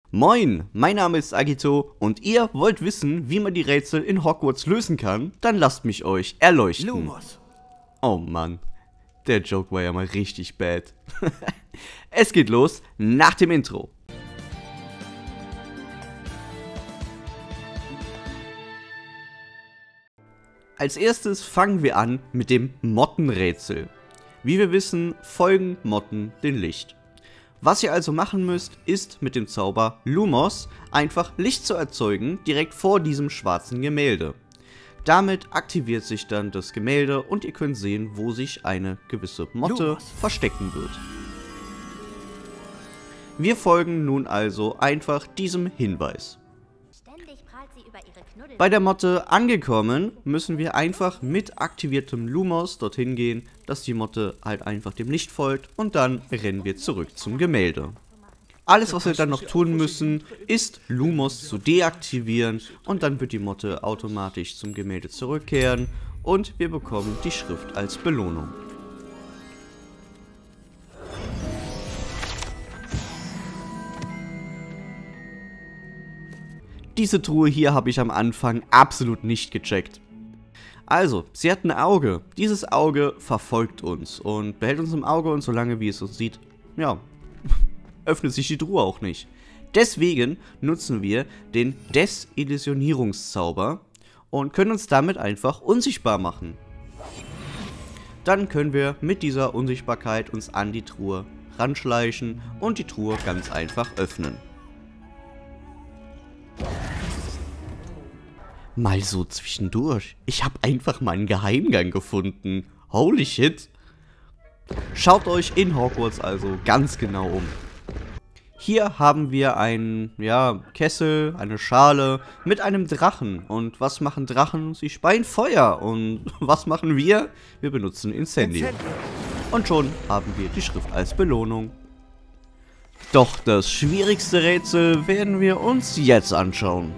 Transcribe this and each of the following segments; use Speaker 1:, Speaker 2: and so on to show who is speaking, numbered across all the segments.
Speaker 1: Moin, mein Name ist Agito und ihr wollt wissen, wie man die Rätsel in Hogwarts lösen kann? Dann lasst mich euch erleuchten.
Speaker 2: Lumos.
Speaker 1: Oh Mann, der Joke war ja mal richtig bad. Es geht los nach dem Intro. Als erstes fangen wir an mit dem Mottenrätsel. Wie wir wissen, folgen Motten dem Licht. Was ihr also machen müsst, ist mit dem Zauber Lumos einfach Licht zu erzeugen, direkt vor diesem schwarzen Gemälde. Damit aktiviert sich dann das Gemälde und ihr könnt sehen, wo sich eine gewisse Motte
Speaker 2: Lumos
Speaker 1: verstecken wird. Wir folgen nun also einfach diesem Hinweis. Bei der Motte angekommen, müssen wir einfach mit aktiviertem Lumos dorthin gehen, dass die Motte halt einfach dem Licht folgt und dann rennen wir zurück zum Gemälde. Alles, was wir dann noch tun müssen, ist Lumos zu deaktivieren und dann wird die Motte automatisch zum Gemälde zurückkehren und wir bekommen die Schrift als Belohnung. Diese Truhe hier habe ich am Anfang absolut nicht gecheckt. Also, sie hat ein Auge. Dieses Auge verfolgt uns und behält uns im Auge und solange wie es uns sieht, ja, öffnet sich die Truhe auch nicht. Deswegen nutzen wir den Desillusionierungszauber und können uns damit einfach unsichtbar machen. Dann können wir mit dieser Unsichtbarkeit uns an die Truhe ranschleichen und die Truhe ganz einfach öffnen. Mal so zwischendurch. Ich habe einfach meinen Geheimgang gefunden. Holy shit. Schaut euch in Hogwarts also ganz genau um. Hier haben wir einen, Kessel, eine Schale mit einem Drachen. Und was machen Drachen? Sie speien Feuer. Und was machen wir? Wir benutzen Incendio. Und schon haben wir die Schrift als Belohnung. Doch das schwierigste Rätsel werden wir uns jetzt anschauen.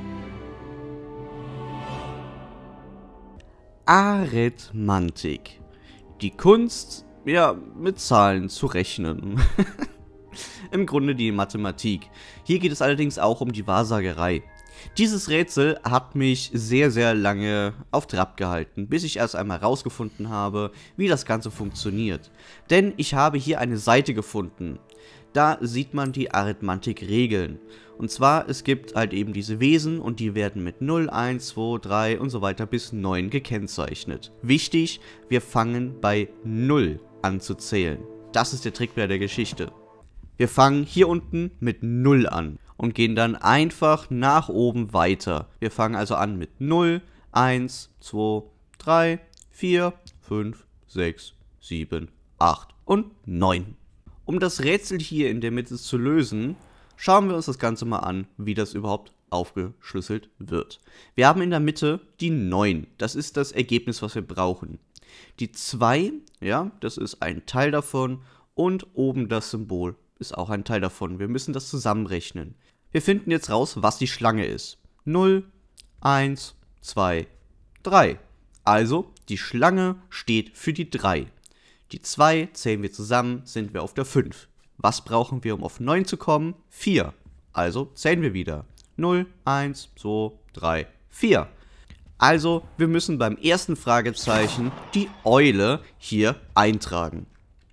Speaker 1: Arithmantik. Die Kunst, mit Zahlen zu rechnen. Im Grunde die Mathematik. Hier geht es allerdings auch um die Wahrsagerei. Dieses Rätsel hat mich sehr, sehr lange auf Trab gehalten, bis ich erst einmal herausgefunden habe, wie das Ganze funktioniert. Denn ich habe hier eine Seite gefunden. Da sieht man die Arithmantik-Regeln. Und zwar, es gibt halt eben diese Wesen und die werden mit 0, 1, 2, 3 und so weiter bis 9 gekennzeichnet. Wichtig, wir fangen bei 0 an zu zählen. Das ist der Trick bei der Geschichte. Wir fangen hier unten mit 0 an und gehen dann einfach nach oben weiter. Wir fangen also an mit 0, 1, 2, 3, 4, 5, 6, 7, 8 und 9. Um das Rätsel hier in der Mitte zu lösen, schauen wir uns das Ganze mal an, wie das überhaupt aufgeschlüsselt wird. Wir haben in der Mitte die 9. Das ist das Ergebnis, was wir brauchen. Die 2, das ist ein Teil davon. Und oben das Symbol ist auch ein Teil davon. Wir müssen das zusammenrechnen. Wir finden jetzt raus, was die Schlange ist. 0, 1, 2, 3. Also, die Schlange steht für die 3. Die 2 zählen wir zusammen, sind wir auf der 5. Was brauchen wir, um auf 9 zu kommen? 4. Also zählen wir wieder. 0, 1, 2, 3, 4. Also, wir müssen beim ersten Fragezeichen die Eule hier eintragen.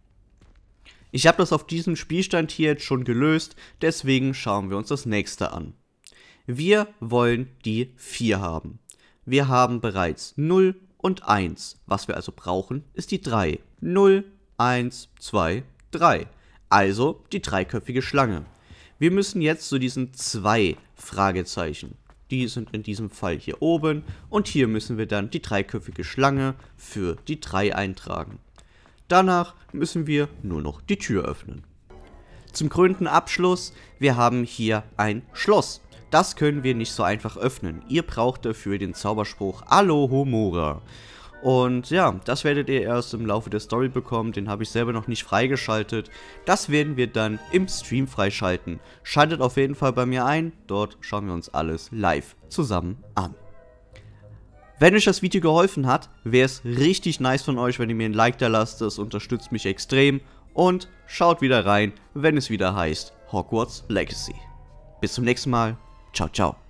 Speaker 1: Ich habe das auf diesem Spielstand hier jetzt schon gelöst, deswegen schauen wir uns das nächste an. Wir wollen die 4 haben. Wir haben bereits 0 und 1. Was wir also brauchen, ist die 3. 0, 1, 2, 3. Also die dreiköpfige Schlange. Wir müssen jetzt zu diesen 2 Fragezeichen. Die sind in diesem Fall hier oben und hier müssen wir dann die dreiköpfige Schlange für die 3 eintragen. Danach müssen wir nur noch die Tür öffnen. Zum krönenden Abschluss, wir haben hier ein Schloss. Das können wir nicht so einfach öffnen. Ihr braucht dafür den Zauberspruch Alohomora. Und ja, das werdet ihr erst im Laufe der Story bekommen, den habe ich selber noch nicht freigeschaltet. Das werden wir dann im Stream freischalten. Schaltet auf jeden Fall bei mir ein, dort schauen wir uns alles live zusammen an. Wenn euch das Video geholfen hat, wäre es richtig nice von euch, wenn ihr mir ein Like da lasst, das unterstützt mich extrem. Und schaut wieder rein, wenn es wieder heißt Hogwarts Legacy. Bis zum nächsten Mal. Ciao, ciao.